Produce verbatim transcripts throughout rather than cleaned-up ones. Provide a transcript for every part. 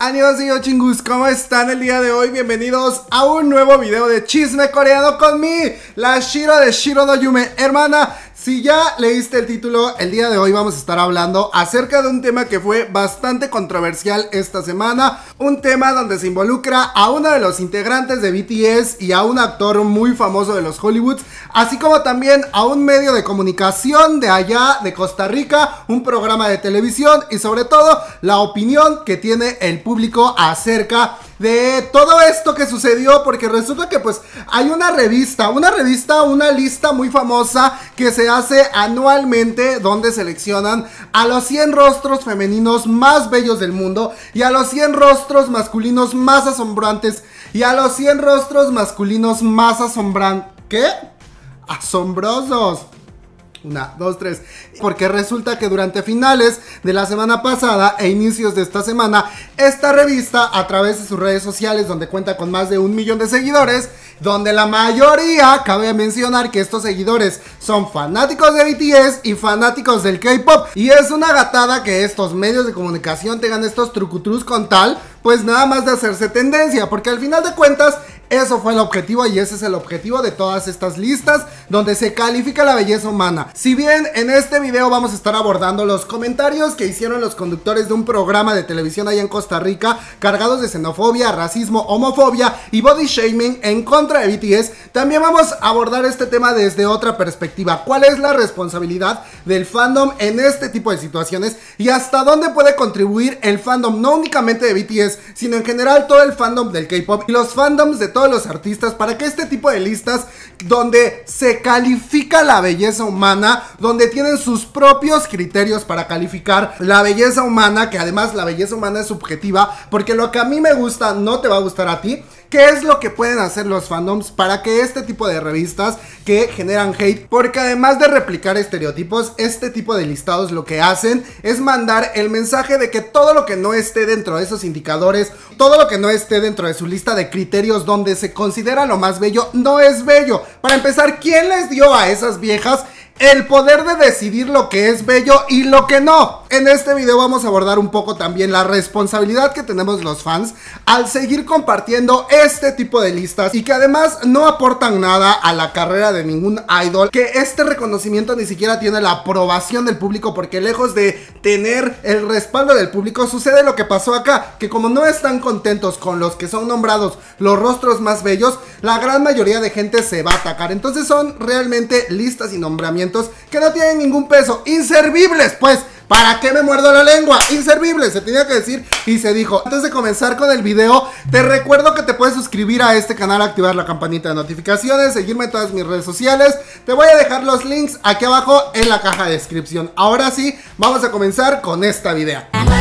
Annyeonghaseyo chingus, ¿cómo están el día de hoy? Bienvenidos a un nuevo video de chisme coreano con mí, la Shiro de Shiro no Yume. Hermana, si ya leíste el título, el día de hoy vamos a estar hablando acerca de un tema que fue bastante controversial esta semana. Un tema donde se involucra a uno de los integrantes de B T S y a un actor muy famoso de los Hollywoods, así como también a un medio de comunicación de allá de Costa Rica, un programa de televisión y sobre todo la opinión que tiene el público acerca de todo esto que sucedió, porque resulta que pues hay una revista, una revista, una lista muy famosa que se hace anualmente donde seleccionan a los cien rostros femeninos más bellos del mundo y a los cien rostros masculinos más asombrantes y a los cien rostros masculinos más asombran... ¿Qué? Asombrosos. Una, dos, tres. Porque resulta que durante finales de la semana pasada e inicios de esta semana, esta revista, a través de sus redes sociales, donde cuenta con más de un millón de seguidores, donde la mayoría, cabe mencionar que estos seguidores son fanáticos de B T S y fanáticos del K-pop, y es una gatada que estos medios de comunicación tengan estos trucutrus con tal, pues nada más de hacerse tendencia, porque al final de cuentas eso fue el objetivo y ese es el objetivo de todas estas listas donde se califica la belleza humana. Si bien en este video vamos a estar abordando los comentarios que hicieron los conductores de un programa de televisión allá en Costa Rica, cargados de xenofobia, racismo, homofobia y body shaming en contra de B T S, también vamos a abordar este tema desde otra perspectiva. ¿Cuál es la responsabilidad del fandom en este tipo de situaciones y hasta dónde puede contribuir el fandom, no únicamente de B T S, sino en general todo el fandom del K-pop y los fandoms de todos los artistas, para que este tipo de listas donde se califica la belleza humana, donde tienen sus propios criterios para calificar la belleza humana, que además la belleza humana es subjetiva, porque lo que a mí me gusta no te va a gustar a ti. ¿Qué es lo que pueden hacer los fandoms para que este tipo de revistas que generan hate? Porque además de replicar estereotipos, este tipo de listados lo que hacen es mandar el mensaje de que todo lo que no esté dentro de esos indicadores, todo lo que no esté dentro de su lista de criterios donde se considera lo más bello, no es bello. Para empezar, ¿quién les dio a esas viejas el poder de decidir lo que es bello y lo que no? En este video vamos a abordar un poco también la responsabilidad que tenemos los fans al seguir compartiendo este tipo de listas y que además no aportan nada a la carrera de ningún idol, que este reconocimiento ni siquiera tiene la aprobación del público, porque lejos de tener el respaldo del público sucede lo que pasó acá, que como no están contentos con los que son nombrados los rostros más bellos, la gran mayoría de gente se va a atacar. Entonces son realmente listas y nombramientos que no tienen ningún peso, inservibles pues. ¿Para qué me muerdo la lengua? Inservible, se tenía que decir y se dijo. Antes de comenzar con el video, te recuerdo que te puedes suscribir a este canal, activar la campanita de notificaciones, seguirme en todas mis redes sociales. Te voy a dejar los links aquí abajo en la caja de descripción. Ahora sí, vamos a comenzar con esta video.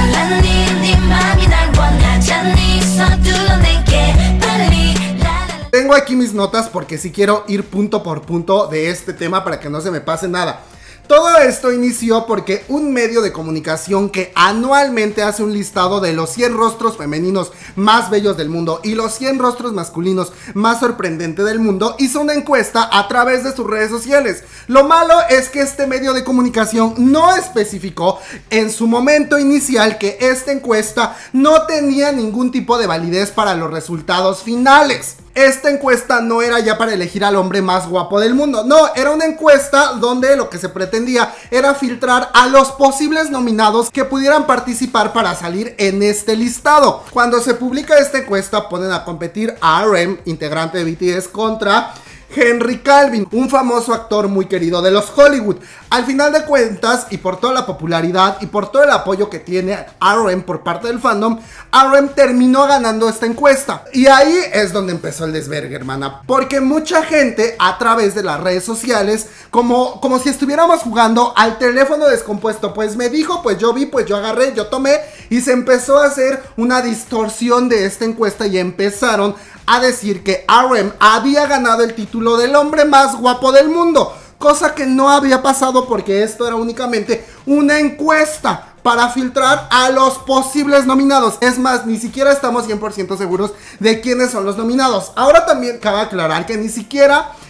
Tengo aquí mis notas porque sí quiero ir punto por punto de este tema para que no se me pase nada. Todo esto inició porque un medio de comunicación que anualmente hace un listado de los cien rostros femeninos más bellos del mundo y los cien rostros masculinos más sorprendentes del mundo hizo una encuesta a través de sus redes sociales. Lo malo es que este medio de comunicación no especificó en su momento inicial que esta encuesta no tenía ningún tipo de validez para los resultados finales. Esta encuesta no era ya para elegir al hombre más guapo del mundo, no, era una encuesta donde lo que se pretendía era filtrar a los posibles nominados que pudieran participar para salir en este listado. Cuando se publica esta encuesta ponen a competir a R M, integrante de B T S, contra Henry Calvin, un famoso actor muy querido de los Hollywood. Al final de cuentas, y por toda la popularidad y por todo el apoyo que tiene R M por parte del fandom, R M terminó ganando esta encuesta. Y ahí es donde empezó el desvergue, hermana, porque mucha gente a través de las redes sociales, como, como si estuviéramos jugando al teléfono descompuesto, pues me dijo, pues yo vi, pues yo agarré, yo tomé, y se empezó a hacer una distorsión de esta encuesta y empezaron a decir que R M había ganado el título del hombre más guapo del mundo, cosa que no había pasado porque esto era únicamente una encuesta para filtrar a los posibles nominados. Es más, ni siquiera estamos cien por ciento seguros de quiénes son los nominados. Ahora también cabe aclarar que ni siquiera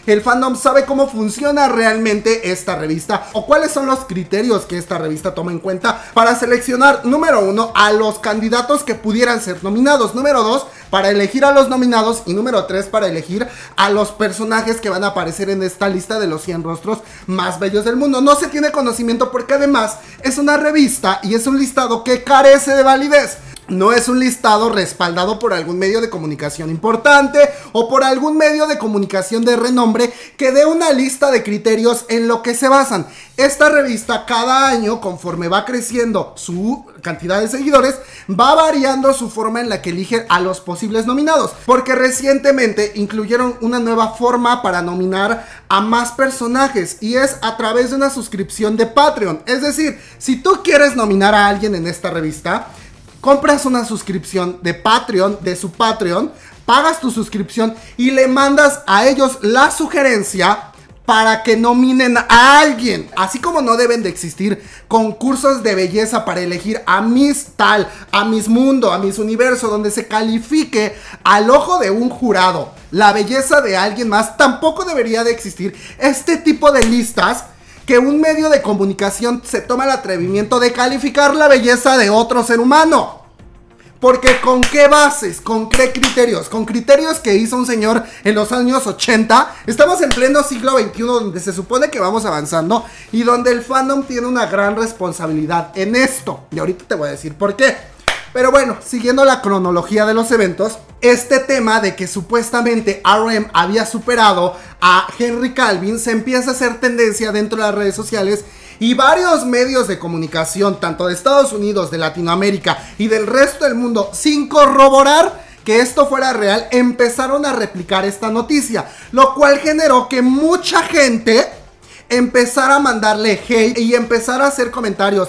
el fandom sabe cómo funciona realmente esta revista o cuáles son los criterios que esta revista toma en cuenta para seleccionar, número uno, a los candidatos que pudieran ser nominados, número dos, para elegir a los nominados y número tres, para elegir a los personajes que van a aparecer en esta lista de los cien rostros más bellos del mundo. No se tiene conocimiento porque además es una revista y es un listado que carece de validez. No es un listado respaldado por algún medio de comunicación importante o por algún medio de comunicación de renombre que dé una lista de criterios en lo que se basan. Esta revista cada año, conforme va creciendo su cantidad de seguidores, va variando su forma en la que elige a los posibles nominados, porque recientemente incluyeron una nueva forma para nominar a más personajes y es a través de una suscripción de Patreon. Es decir, si tú quieres nominar a alguien en esta revista, compras una suscripción de Patreon, de su Patreon, pagas tu suscripción y le mandas a ellos la sugerencia para que nominen a alguien. Así como no deben de existir concursos de belleza para elegir a Miss Tal, a Miss Mundo, a Miss Universo, donde se califique al ojo de un jurado la belleza de alguien más, tampoco debería de existir este tipo de listas que un medio de comunicación se toma el atrevimiento de calificar la belleza de otro ser humano. Porque ¿con qué bases? ¿Con qué criterios? Con criterios que hizo un señor en los años ochenta. Estamos en pleno siglo veintiuno, donde se supone que vamos avanzando y donde el fandom tiene una gran responsabilidad en esto. Y ahorita te voy a decir por qué. Pero bueno, siguiendo la cronología de los eventos, este tema de que supuestamente R M había superado a Henry Calvin se empieza a hacer tendencia dentro de las redes sociales y varios medios de comunicación, tanto de Estados Unidos, de Latinoamérica y del resto del mundo, sin corroborar que esto fuera real, empezaron a replicar esta noticia, lo cual generó que mucha gente empezara a mandarle hate y empezara a hacer comentarios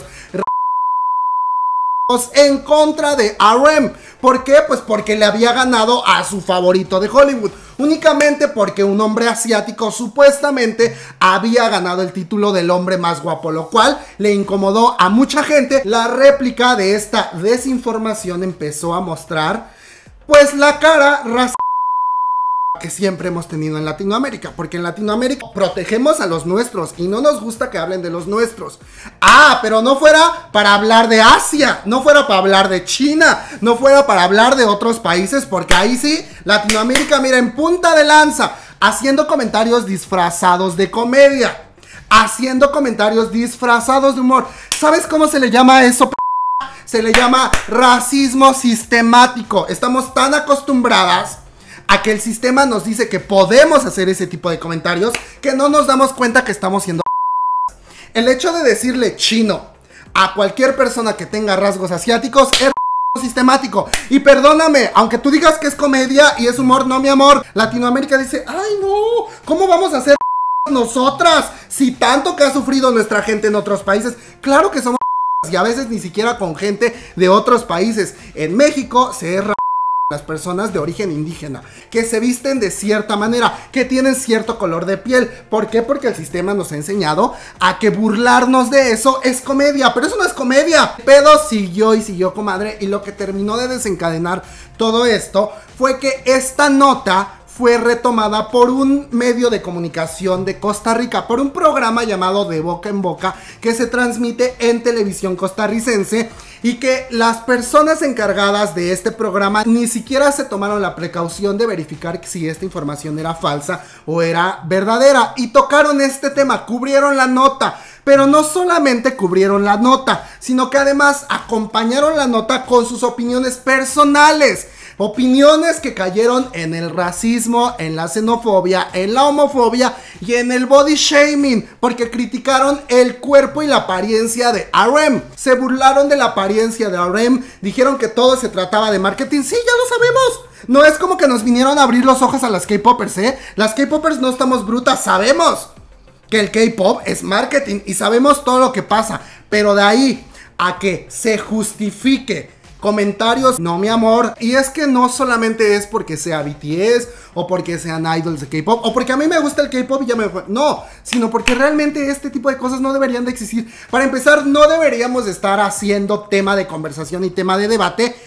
en contra de R M. ¿Por qué? Pues porque le había ganado a su favorito de Hollywood, únicamente porque un hombre asiático supuestamente había ganado el título del hombre más guapo, lo cual le incomodó a mucha gente. La réplica de esta desinformación empezó a mostrar pues la cara racial que siempre hemos tenido en Latinoamérica, porque en Latinoamérica protegemos a los nuestros y no nos gusta que hablen de los nuestros. Ah, pero no fuera para hablar de Asia, no fuera para hablar de China, no fuera para hablar de otros países, porque ahí sí, Latinoamérica, mira, en punta de lanza, haciendo comentarios disfrazados de comedia, haciendo comentarios disfrazados de humor. ¿Sabes cómo se le llama a eso? Se le llama racismo sistemático. Estamos tan acostumbradas a que el sistema nos dice que podemos hacer ese tipo de comentarios que no nos damos cuenta que estamos siendo. El hecho de decirle chino a cualquier persona que tenga rasgos asiáticos es sistemático. Y perdóname, aunque tú digas que es comedia y es humor, no, mi amor. Latinoamérica dice, ay no, ¿cómo vamos a hacer nosotras si tanto que ha sufrido nuestra gente en otros países? Claro que somos y a veces ni siquiera con gente de otros países. En México se es las personas de origen indígena, que se visten de cierta manera, que tienen cierto color de piel. ¿Por qué? Porque el sistema nos ha enseñado a que burlarnos de eso es comedia, pero eso no es comedia. El pedo siguió y siguió, comadre, y lo que terminó de desencadenar todo esto fue que esta nota fue retomada por un medio de comunicación de Costa Rica, por un programa llamado De Boca en Boca, que se transmite en televisión costarricense, y que las personas encargadas de este programa ni siquiera se tomaron la precaución de verificar si esta información era falsa o era verdadera, y tocaron este tema, cubrieron la nota. Pero no solamente cubrieron la nota, sino que además acompañaron la nota con sus opiniones personales. Opiniones que cayeron en el racismo, en la xenofobia, en la homofobia y en el body shaming, porque criticaron el cuerpo y la apariencia de R M. Se burlaron de la apariencia de R M, dijeron que todo se trataba de marketing. Sí, ya lo sabemos. No es como que nos vinieron a abrir los ojos a las K-popers, ¿eh? Las K-popers no estamos brutas, sabemos que el K-pop es marketing y sabemos todo lo que pasa, pero de ahí a que se justifique comentarios, no, mi amor. Y es que no solamente es porque sea B T S o porque sean idols de K-pop o porque a mí me gusta el K-pop y ya me... No, sino porque realmente este tipo de cosas no deberían de existir. Para empezar, no deberíamos de estar haciendo tema de conversación y tema de debate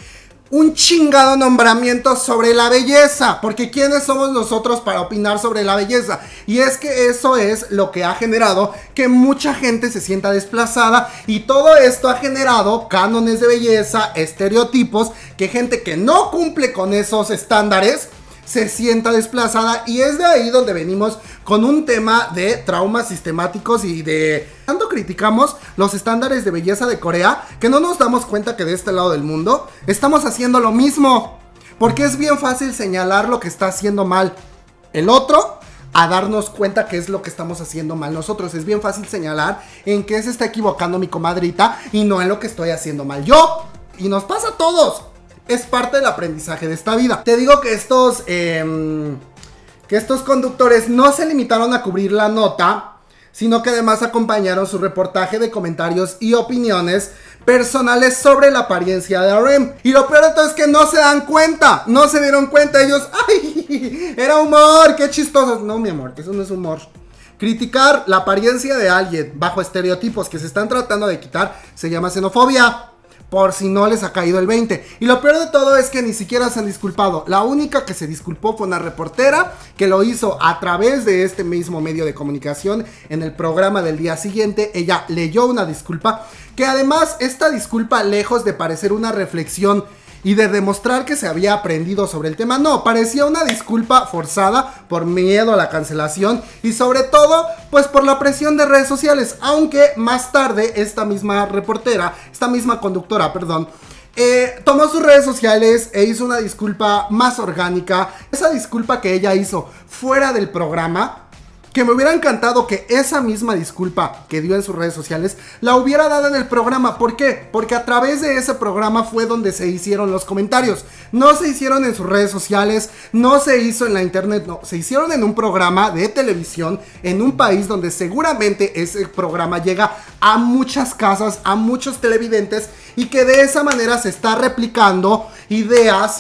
un chingado nombramiento sobre la belleza, porque ¿quiénes somos nosotros para opinar sobre la belleza? Y es que eso es lo que ha generado que mucha gente se sienta desplazada, y todo esto ha generado cánones de belleza, estereotipos, que gente que no cumple con esos estándares se sienta desplazada, y es de ahí donde venimos con un tema de traumas sistemáticos y de... Tanto criticamos los estándares de belleza de Corea que no nos damos cuenta que de este lado del mundo estamos haciendo lo mismo, porque es bien fácil señalar lo que está haciendo mal el otro a darnos cuenta que es lo que estamos haciendo mal nosotros. Es bien fácil señalar en qué se está equivocando mi comadrita y no en lo que estoy haciendo mal yo, y nos pasa a todos. Es parte del aprendizaje de esta vida. Te digo que estos, eh, que estos conductores no se limitaron a cubrir la nota, sino que además acompañaron su reportaje de comentarios y opiniones personales sobre la apariencia de R E M. Y lo peor de todo es que no se dan cuenta, no se dieron cuenta ellos. ¡Ay! Era humor, qué chistoso. No, mi amor, eso no es humor. Criticar la apariencia de alguien bajo estereotipos que se están tratando de quitar se llama xenofobia. Por si no les ha caído el veinte. Y lo peor de todo es que ni siquiera se han disculpado. La única que se disculpó fue una reportera que lo hizo a través de este mismo medio de comunicación en el programa del día siguiente. Ella leyó una disculpa, que además esta disculpa, lejos de parecer una reflexión y de demostrar que se había aprendido sobre el tema, no, parecía una disculpa forzada por miedo a la cancelación y sobre todo pues por la presión de redes sociales. Aunque más tarde esta misma reportera, esta misma conductora, perdón, eh, tomó sus redes sociales e hizo una disculpa más orgánica. Esa disculpa que ella hizo fuera del programa, que me hubiera encantado que esa misma disculpa que dio en sus redes sociales la hubiera dado en el programa. ¿Por qué? Porque a través de ese programa fue donde se hicieron los comentarios. No se hicieron en sus redes sociales, no se hizo en la internet, no. Se hicieron en un programa de televisión en un país donde seguramente ese programa llega a muchas casas, a muchos televidentes, y que de esa manera se está replicando ideas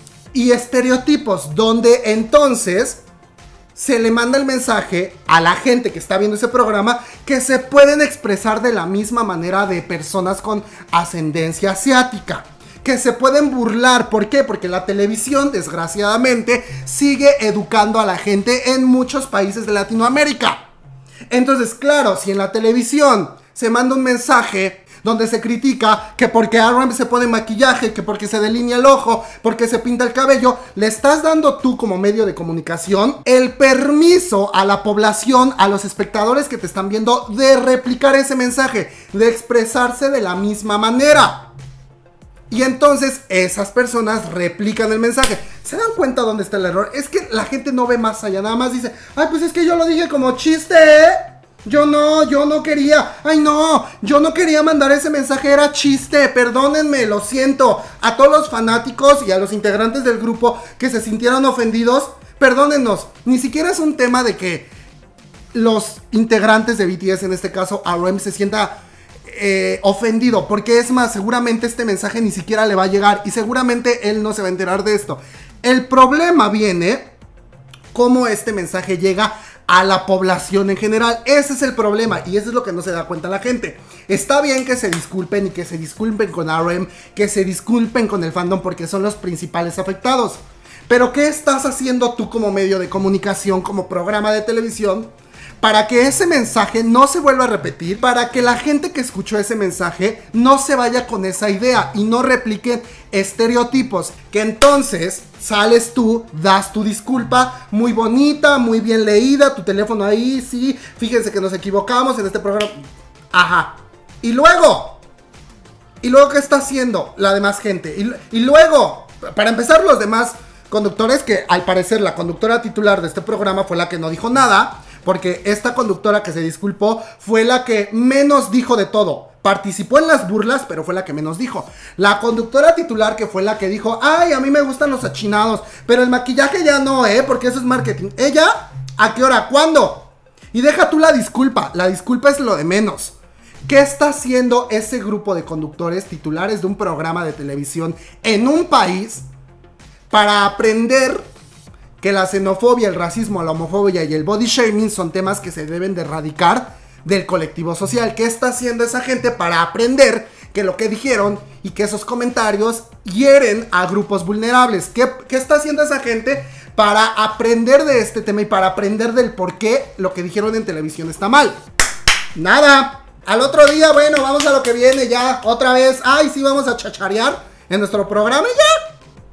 y estereotipos, donde entonces se le manda el mensaje a la gente que está viendo ese programa que se pueden expresar de la misma manera de personas con ascendencia asiática, que se pueden burlar. ¿Por qué? Porque la televisión, desgraciadamente, sigue educando a la gente en muchos países de Latinoamérica. Entonces, claro, si en la televisión se manda un mensaje donde se critica que porque R E M se pone maquillaje, que porque se delinea el ojo, porque se pinta el cabello, le estás dando tú como medio de comunicación el permiso a la población, a los espectadores que te están viendo, de replicar ese mensaje, de expresarse de la misma manera. Y entonces esas personas replican el mensaje. ¿Se dan cuenta dónde está el error? Es que la gente no ve más allá, nada más dice: ay, pues es que yo lo dije como chiste, ¿eh? Yo no, yo no quería, ay no, yo no quería mandar ese mensaje, era chiste, perdónenme, lo siento. A todos los fanáticos y a los integrantes del grupo que se sintieron ofendidos, perdónennos. Ni siquiera es un tema de que los integrantes de B T S, en este caso R E M, se sienta eh, ofendido, porque es más, seguramente este mensaje ni siquiera le va a llegar y seguramente él no se va a enterar de esto. El problema viene cómo este mensaje llega a la población en general. Ese es el problema y eso es lo que no se da cuenta la gente. Está bien que se disculpen y que se disculpen con R E M, que se disculpen con el fandom, porque son los principales afectados. Pero ¿qué estás haciendo tú como medio de comunicación, como programa de televisión, para que ese mensaje no se vuelva a repetir, para que la gente que escuchó ese mensaje no se vaya con esa idea y no repliquen estereotipos? Que entonces sales tú, das tu disculpa muy bonita, muy bien leída, tu teléfono ahí, sí, fíjense que nos equivocamos en este programa. Ajá. Y luego, ¿y luego qué está haciendo la demás gente? Y, y luego, para empezar, los demás conductores, que al parecer la conductora titular de este programa fue la que no dijo nada, porque esta conductora que se disculpó fue la que menos dijo de todo. Participó en las burlas, pero fue la que menos dijo. La conductora titular, que fue la que dijo: ay, a mí me gustan los achinados, pero el maquillaje ya no, ¿eh? Porque eso es marketing. ¿Ella? ¿A qué hora? ¿Cuándo? Y deja tú la disculpa. La disculpa es lo de menos. ¿Qué está haciendo ese grupo de conductores titulares de un programa de televisión en un país para aprender que la xenofobia, el racismo, la homofobia y el body shaming son temas que se deben de erradicar del colectivo social? ¿Qué está haciendo esa gente para aprender que lo que dijeron y que esos comentarios hieren a grupos vulnerables. ¿Qué, qué está haciendo esa gente para aprender de este tema y para aprender del por qué lo que dijeron en televisión está mal? Nada. Al otro día, bueno, vamos a lo que viene ya, otra vez. Ay, sí, vamos a chacharear en nuestro programa y ya.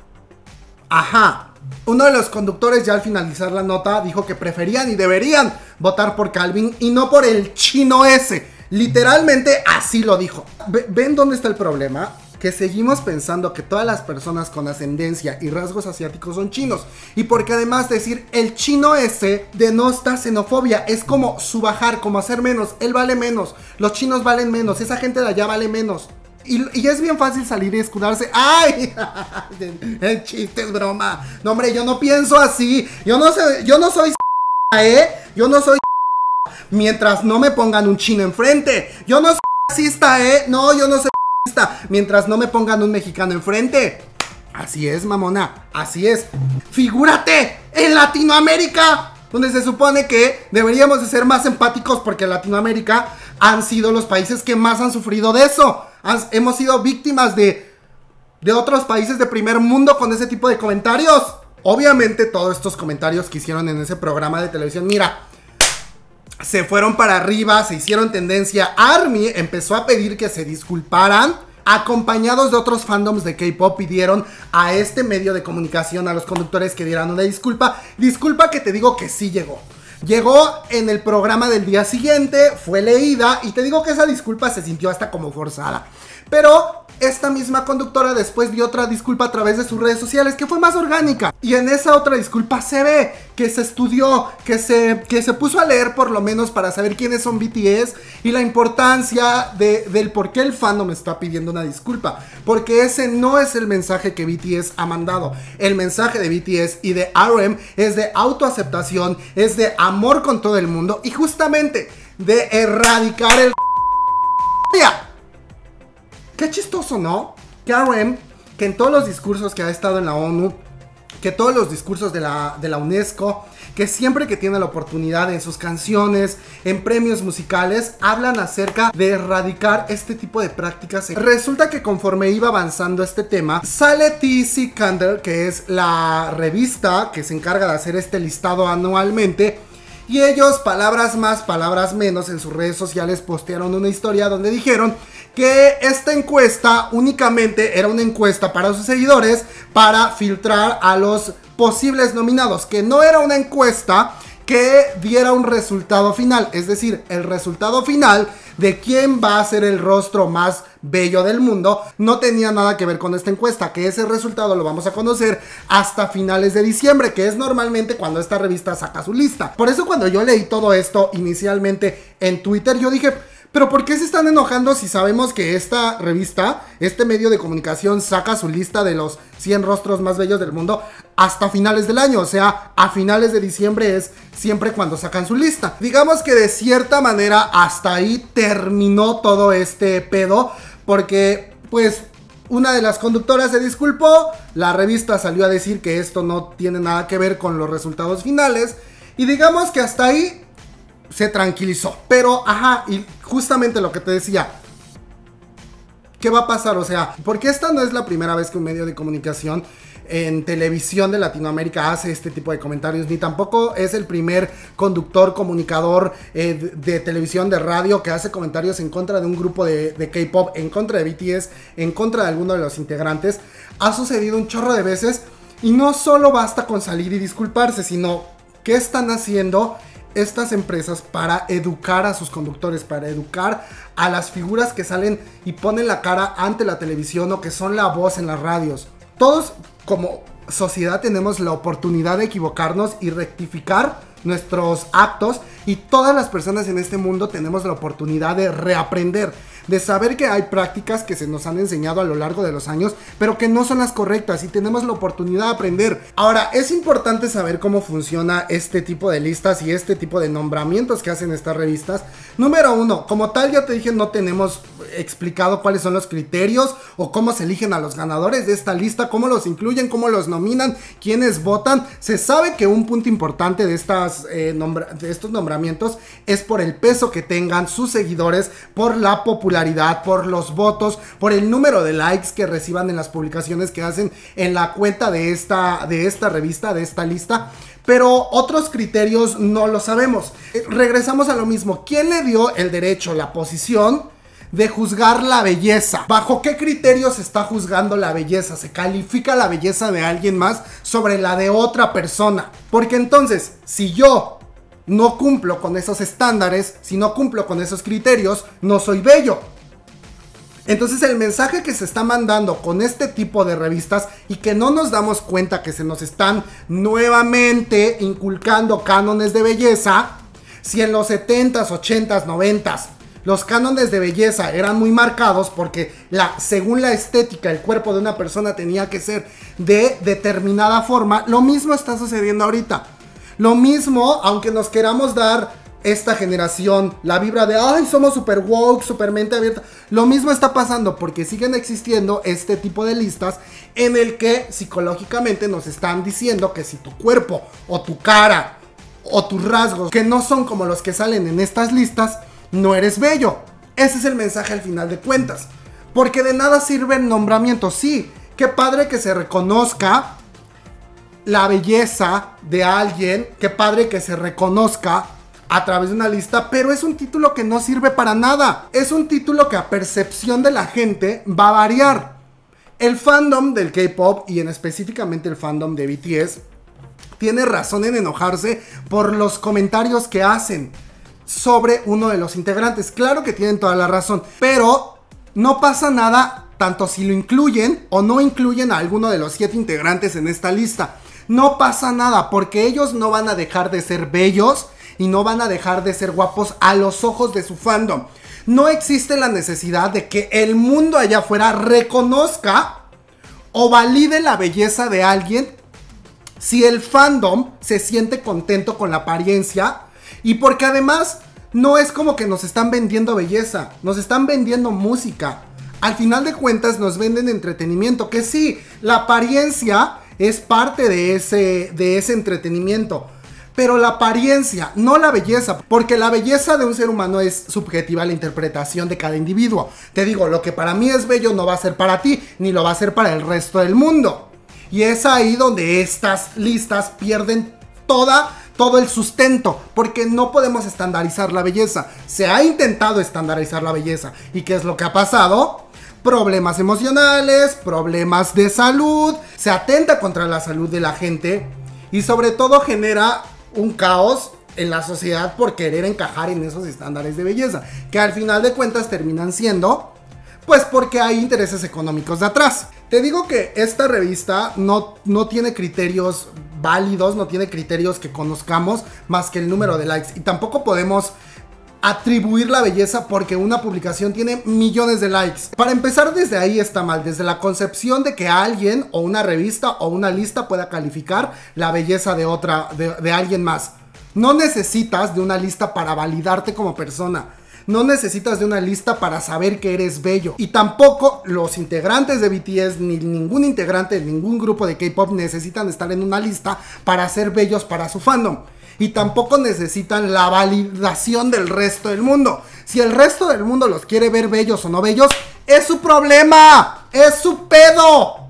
Ajá. Uno de los conductores ya al finalizar la nota dijo que preferían y deberían votar por Calvin y no por el chino ese. Literalmente así lo dijo. ¿Ven dónde está el problema? Que seguimos pensando que todas las personas con ascendencia y rasgos asiáticos son chinos. Y porque además decir el chino ese denota xenofobia. Es como subajar, como hacer menos. Él vale menos. Los chinos valen menos. Esa gente de allá vale menos. Y, y es bien fácil salir y escudarse. ¡Ay! El chiste es broma. No, hombre, yo no pienso así. Yo no sé, yo no soy ¿eh? Yo no soy mientras no me pongan un chino enfrente. Yo no soy racista, ¿eh? No, yo no soy mientras no me pongan un mexicano enfrente. Así es, mamona, así es. Figúrate, en Latinoamérica, donde se supone que deberíamos de ser más empáticos porque Latinoamérica han sido los países que más han sufrido de eso. Han, hemos sido víctimas de, de otros países de primer mundo con ese tipo de comentarios. Obviamente todos estos comentarios que hicieron en ese programa de televisión, mira, se fueron para arriba, se hicieron tendencia. ARMY empezó a pedir que se disculparan, acompañados de otros fandoms de K-pop. Pidieron a este medio de comunicación, a los conductores, que dieran una disculpa. Disculpa que te digo que sí llegó. Llegó en el programa del día siguiente, fue leída y te digo que esa disculpa se sintió hasta como forzada. Pero esta misma conductora después dio otra disculpa a través de sus redes sociales que fue más orgánica. Y en esa otra disculpa se ve que se estudió, que se, que se puso a leer por lo menos para saber quiénes son B T S y la importancia de, del por qué el fandom está pidiendo una disculpa. Porque ese no es el mensaje que B T S ha mandado. El mensaje de B T S y de R M es de autoaceptación, es de amor con todo el mundo y justamente de erradicar el... Qué chistoso, ¿no? Que R M, que en todos los discursos que ha estado en la ONU, que todos los discursos de la, de la UNESCO, que siempre que tiene la oportunidad en sus canciones, en premios musicales, hablan acerca de erradicar este tipo de prácticas. Resulta que conforme iba avanzando este tema, sale T C Candle, que es la revista que se encarga de hacer este listado anualmente, y ellos, palabras más, palabras menos, en sus redes sociales postearon una historia donde dijeron que esta encuesta únicamente era una encuesta para sus seguidores para filtrar a los posibles nominados, que no era una encuesta que diera un resultado final, es decir, el resultado final de quién va a ser el rostro más bello del mundo no tenía nada que ver con esta encuesta, que ese resultado lo vamos a conocer hasta finales de diciembre, que es normalmente cuando esta revista saca su lista. Por eso cuando yo leí todo esto inicialmente en Twitter, yo dije, pero ¿por qué se están enojando si sabemos que esta revista, este medio de comunicación saca su lista de los cien rostros más bellos del mundo hasta finales del año? O sea, a finales de diciembre es siempre cuando sacan su lista. Digamos que de cierta manera hasta ahí terminó todo este pedo, porque pues una de las conductoras se disculpó, la revista salió a decir que esto no tiene nada que ver con los resultados finales, y digamos que hasta ahí se tranquilizó. Pero, ajá, y justamente lo que te decía, ¿qué va a pasar? O sea, porque esta no es la primera vez que un medio de comunicación en televisión de Latinoamérica hace este tipo de comentarios, ni tampoco es el primer conductor, comunicador eh, de, de televisión, de radio, que hace comentarios en contra de un grupo de, de K-pop, en contra de B T S, en contra de alguno de los integrantes. Ha sucedido un chorro de veces, y no solo basta con salir y disculparse, sino ¿qué están haciendo estas empresas para educar a sus conductores, para educar a las figuras que salen y ponen la cara ante la televisión o que son la voz en las radios? Todos como sociedad tenemos la oportunidad de equivocarnos y rectificar nuestros actos, y todas las personas en este mundo tenemos la oportunidad de reaprender, de saber que hay prácticas que se nos han enseñado a lo largo de los años, pero que no son las correctas, y tenemos la oportunidad de aprender. Ahora, es importante saber cómo funciona este tipo de listas y este tipo de nombramientos que hacen estas revistas. Número uno, como tal ya te dije, no tenemos explicado cuáles son los criterios o cómo se eligen a los ganadores de esta lista, cómo los incluyen, cómo los nominan, quiénes votan. Se sabe que un punto importante de, estas, eh, nombra de estos nombramientos es por el peso que tengan sus seguidores, por la popularidad popularidad, por los votos, por el número de likes que reciban en las publicaciones que hacen en la cuenta de esta, de esta revista, de esta lista. Pero otros criterios no lo sabemos. Eh, regresamos a lo mismo. ¿Quién le dio el derecho, la posición de juzgar la belleza? ¿Bajo qué criterios se está juzgando la belleza? ¿Se califica la belleza de alguien más sobre la de otra persona? Porque entonces, si yo no cumplo con esos estándares, si no cumplo con esos criterios, no soy bello. Entonces el mensaje que se está mandando con este tipo de revistas y que no nos damos cuenta que se nos están nuevamente inculcando cánones de belleza, si en los setentas, ochentas, noventas los cánones de belleza eran muy marcados porque la, según la estética el cuerpo de una persona tenía que ser de determinada forma, lo mismo está sucediendo ahorita. Lo mismo, aunque nos queramos dar esta generación la vibra de ay, somos super woke, super mente abierta, lo mismo está pasando porque siguen existiendo este tipo de listas en el que psicológicamente nos están diciendo que si tu cuerpo o tu cara o tus rasgos que no son como los que salen en estas listas, no eres bello. Ese es el mensaje al final de cuentas, porque de nada sirve el nombramiento. Sí, qué padre que se reconozca la belleza de alguien, qué padre que se reconozca a través de una lista, pero es un título que no sirve para nada. Es un título que a percepción de la gente va a variar. El fandom del K-pop y en específicamente el fandom de B T S tiene razón en enojarse por los comentarios que hacen sobre uno de los integrantes. Claro que tienen toda la razón, pero no pasa nada tanto si lo incluyen o no incluyen a alguno de los siete integrantes en esta lista. No pasa nada porque ellos no van a dejar de ser bellos y no van a dejar de ser guapos a los ojos de su fandom. No existe la necesidad de que el mundo allá afuera reconozca o valide la belleza de alguien si el fandom se siente contento con la apariencia. Y porque además no es como que nos están vendiendo belleza, nos están vendiendo música. Al final de cuentas nos venden entretenimiento, que sí, la apariencia es parte de ese, de ese entretenimiento, pero la apariencia, no la belleza, porque la belleza de un ser humano es subjetiva a la interpretación de cada individuo. Te digo, lo que para mí es bello no va a ser para ti, ni lo va a ser para el resto del mundo. Y es ahí donde estas listas pierden toda, todo el sustento, porque no podemos estandarizar la belleza. Se ha intentado estandarizar la belleza, ¿y qué es lo que ha pasado? Problemas emocionales, problemas de salud, se atenta contra la salud de la gente y sobre todo genera un caos en la sociedad por querer encajar en esos estándares de belleza, que al final de cuentas terminan siendo, pues porque hay intereses económicos de atrás. Te digo que esta revista no, no tiene criterios válidos, no tiene criterios que conozcamos más que el número de likes, y tampoco podemos atribuir la belleza porque una publicación tiene millones de likes. Para empezar, desde ahí está mal, desde la concepción de que alguien o una revista o una lista pueda calificar la belleza de otra, de, de alguien más. No necesitas de una lista para validarte como persona. No necesitas de una lista para saber que eres bello. Y tampoco los integrantes de B T S ni ningún integrante de ningún grupo de K-pop necesitan estar en una lista para ser bellos para su fandom. Y tampoco necesitan la validación del resto del mundo. Si el resto del mundo los quiere ver bellos o no bellos, es su problema, es su pedo.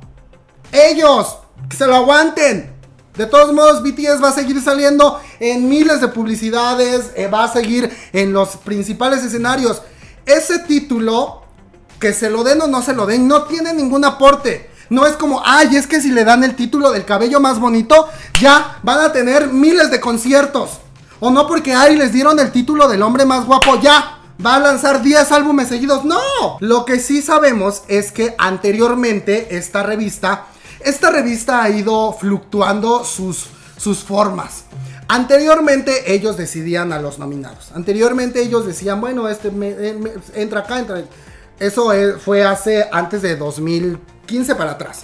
Ellos, que se lo aguanten. De todos modos, B T S va a seguir saliendo en miles de publicidades, eh, va a seguir en los principales escenarios. Ese título, que se lo den o no se lo den, no tiene ningún aporte. No es como, ay, es que si le dan el título del cabello más bonito, ya van a tener miles de conciertos. O no porque, ay, les dieron el título del hombre más guapo, ya va a lanzar diez álbumes seguidos. No, lo que sí sabemos es que anteriormente esta revista, esta revista ha ido fluctuando sus, sus formas. Anteriormente ellos decidían a los nominados. Anteriormente ellos decían, bueno, este me, me, entra acá, entra. Eso fue hace, antes de dos mil quince para atrás.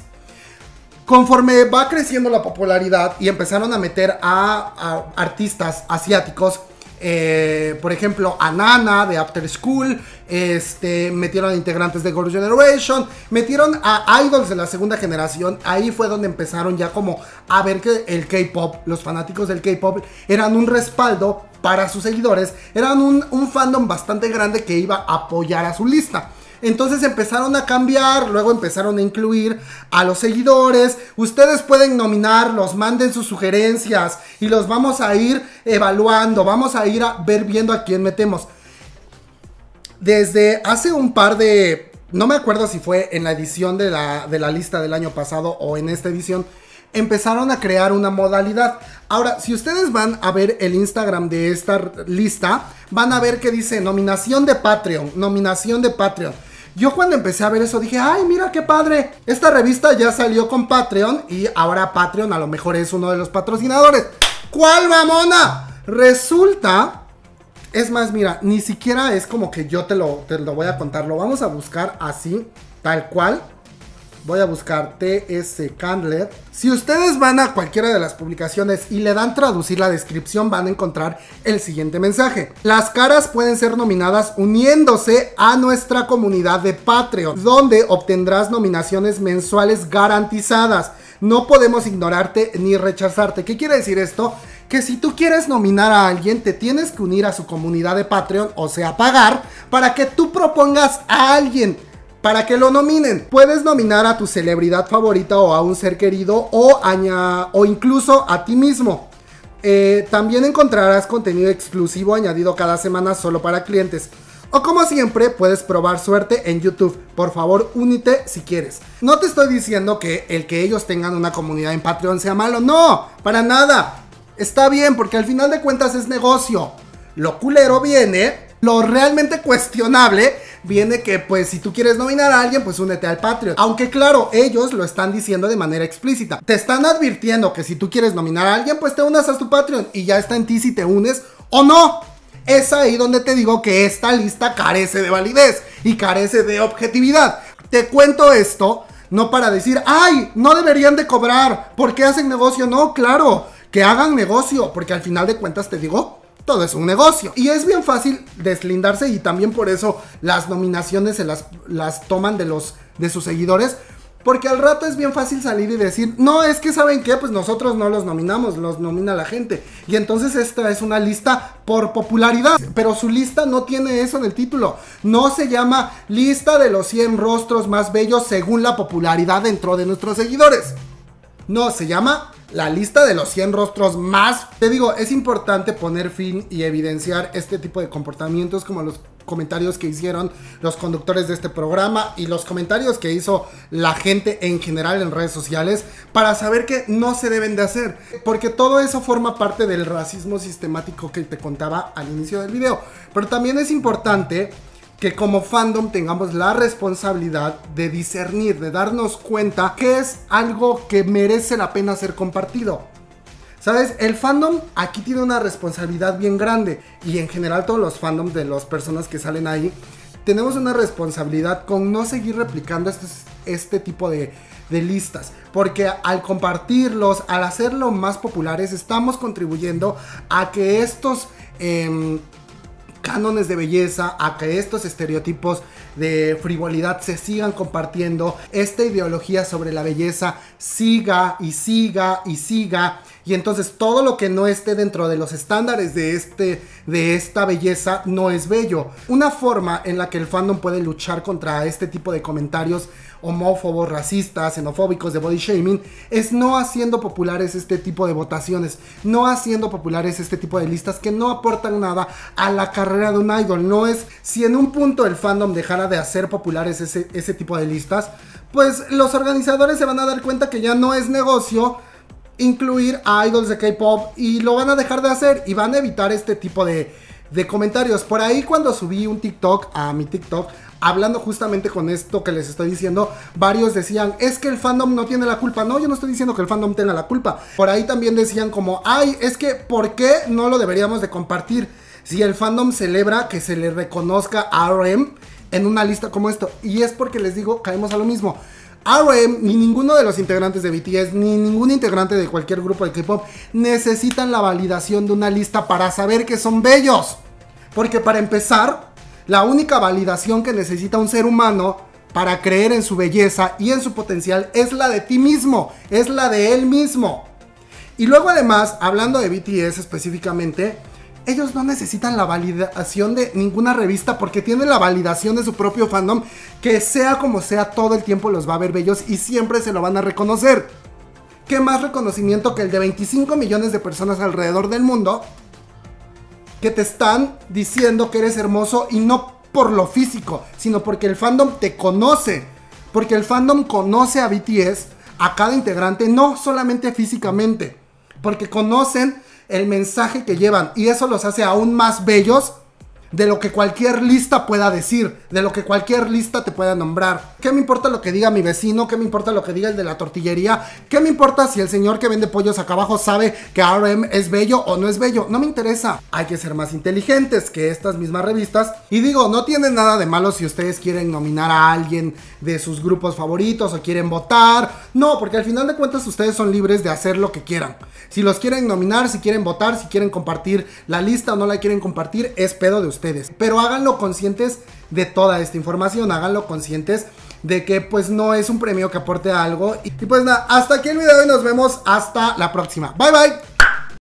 Conforme va creciendo la popularidad y empezaron a meter a, a artistas asiáticos, eh, por ejemplo a Nana de After School, este, metieron a integrantes de Girls' Generation, metieron a idols de la segunda generación. Ahí fue donde empezaron ya como a ver que el K-pop, los fanáticos del K-pop eran un respaldo para sus seguidores, eran un, un fandom bastante grande que iba a apoyar a su lista. Entonces empezaron a cambiar, luego empezaron a incluir a los seguidores. Ustedes pueden nominarlos, manden sus sugerencias y los vamos a ir evaluando, vamos a ir a ver viendo a quién metemos. Desde hace un par de... no me acuerdo si fue en la edición de la, de la lista del año pasado o en esta edición, empezaron a crear una modalidad. Ahora, si ustedes van a ver el Instagram de esta lista, van a ver que dice nominación de Patreon, nominación de Patreon. Yo cuando empecé a ver eso dije, ay, mira qué padre, esta revista ya salió con Patreon y ahora Patreon a lo mejor es uno de los patrocinadores. ¿Cuál, mamona? Resulta, es más, mira, ni siquiera es como que yo te lo, te lo voy a contar, lo vamos a buscar así, tal cual. Voy a buscar T S Candler. Si ustedes van a cualquiera de las publicaciones y le dan traducir la descripción, van a encontrar el siguiente mensaje. Las caras pueden ser nominadas uniéndose a nuestra comunidad de Patreon, donde obtendrás nominaciones mensuales garantizadas. No podemos ignorarte ni rechazarte. ¿Qué quiere decir esto? Que si tú quieres nominar a alguien, te tienes que unir a su comunidad de Patreon, o sea, pagar, para que tú propongas a alguien para que lo nominen. Puedes nominar a tu celebridad favorita o a un ser querido o, aña o incluso a ti mismo. Eh, también encontrarás contenido exclusivo añadido cada semana solo para clientes. O como siempre, puedes probar suerte en YouTube. Por favor, únete si quieres. No te estoy diciendo que el que ellos tengan una comunidad en Patreon sea malo. No, para nada. Está bien, porque al final de cuentas es negocio. Lo culero viene, lo realmente cuestionable viene que, pues, si tú quieres nominar a alguien, pues únete al Patreon. Aunque claro, ellos lo están diciendo de manera explícita. Te están advirtiendo que si tú quieres nominar a alguien, pues te unas a tu Patreon y ya está en ti si te unes o no. Es ahí donde te digo que esta lista carece de validez y carece de objetividad. Te cuento esto no para decir, ay, no deberían de cobrar, ¿por qué hacen negocio? No, claro, que hagan negocio, porque al final de cuentas te digo, todo es un negocio. Y es bien fácil deslindarse y también por eso las nominaciones se las, las toman de, los, de sus seguidores. Porque al rato es bien fácil salir y decir, no, es que ¿saben qué? Pues nosotros no los nominamos, los nomina la gente. Y entonces esta es una lista por popularidad. Pero su lista no tiene eso en el título. No se llama lista de los cien rostros más bellos según la popularidad dentro de nuestros seguidores. No, se llama la lista de los cien rostros más. Te digo, es importante poner fin y evidenciar este tipo de comportamientos como los comentarios que hicieron los conductores de este programa y los comentarios que hizo la gente en general en redes sociales para saber que no se deben de hacer, porque todo eso forma parte del racismo sistemático que te contaba al inicio del video. Pero también es importante que como fandom tengamos la responsabilidad de discernir, de darnos cuenta que es algo que merece la pena ser compartido. ¿Sabes? El fandom aquí tiene una responsabilidad bien grande. Y en general todos los fandoms de las personas que salen ahí tenemos una responsabilidad con no seguir replicando este, este tipo de, de listas. Porque al compartirlos, al hacerlo más populares, estamos contribuyendo a que estos eh, cánones de belleza, a que estos estereotipos de frivolidad se sigan compartiendo. Esta ideología sobre la belleza siga y siga y siga. Y entonces todo lo que no esté dentro de los estándares de, este, de esta belleza no es bello. Una forma en la que el fandom puede luchar contra este tipo de comentarios homófobos, racistas, xenofóbicos, de body shaming, es no haciendo populares este tipo de votaciones, no haciendo populares este tipo de listas que no aportan nada a la carrera de un idol. No es, si en un punto el fandom dejara de hacer populares ese, ese tipo de listas, pues los organizadores se van a dar cuenta que ya no es negocio incluir a idols de K-pop y lo van a dejar de hacer y van a evitar este tipo de, de comentarios. Por ahí cuando subí un TikTok a mi TikTok hablando justamente con esto que les estoy diciendo, varios decían, es que el fandom no tiene la culpa. No, yo no estoy diciendo que el fandom tenga la culpa. Por ahí también decían como, ay, es que ¿por qué no lo deberíamos de compartir? Si el fandom celebra que se le reconozca a R M en una lista como esto. Y es porque les digo, caemos a lo mismo. R M, ni ninguno de los integrantes de B T S, ni ningún integrante de cualquier grupo de K-pop necesitan la validación de una lista para saber que son bellos. Porque para empezar, la única validación que necesita un ser humano para creer en su belleza y en su potencial es la de ti mismo, es la de él mismo. Y luego además, hablando de B T S específicamente, ellos no necesitan la validación de ninguna revista porque tienen la validación de su propio fandom, que sea como sea, todo el tiempo los va a ver bellos y siempre se lo van a reconocer. ¿Qué más reconocimiento que el de veinticinco millones de personas alrededor del mundo que te están diciendo que eres hermoso, y no por lo físico, sino porque el fandom te conoce? Porque el fandom conoce a B T S, a cada integrante, no solamente físicamente, porque conocen el mensaje que llevan, y eso los hace aún más bellos de lo que cualquier lista pueda decir, de lo que cualquier lista te pueda nombrar. ¿Qué me importa lo que diga mi vecino? ¿Qué me importa lo que diga el de la tortillería? ¿Qué me importa si el señor que vende pollos acá abajo sabe que R M es bello o no es bello? No me interesa. Hay que ser más inteligentes que estas mismas revistas. Y digo, no tienen nada de malo si ustedes quieren nominar a alguien de sus grupos favoritos o quieren votar. No, porque al final de cuentas ustedes son libres de hacer lo que quieran. Si los quieren nominar, si quieren votar, si quieren compartir la lista o no la quieren compartir, es pedo de ustedes. Pero háganlo conscientes de toda esta información, háganlo conscientes de que pues no es un premio que aporte algo. Y, y pues nada, hasta aquí el video y nos vemos hasta la próxima. Bye bye.